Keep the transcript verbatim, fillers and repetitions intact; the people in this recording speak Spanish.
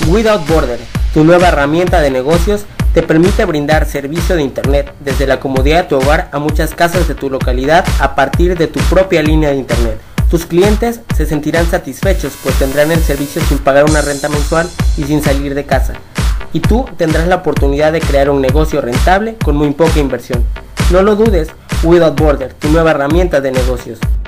Without Border, tu nueva herramienta de negocios, te permite brindar servicio de internet desde la comodidad de tu hogar a muchas casas de tu localidad a partir de tu propia línea de internet. Tus clientes se sentirán satisfechos pues tendrán el servicio sin pagar una renta mensual y sin salir de casa. Y tú tendrás la oportunidad de crear un negocio rentable con muy poca inversión. No lo dudes, Without Border, tu nueva herramienta de negocios.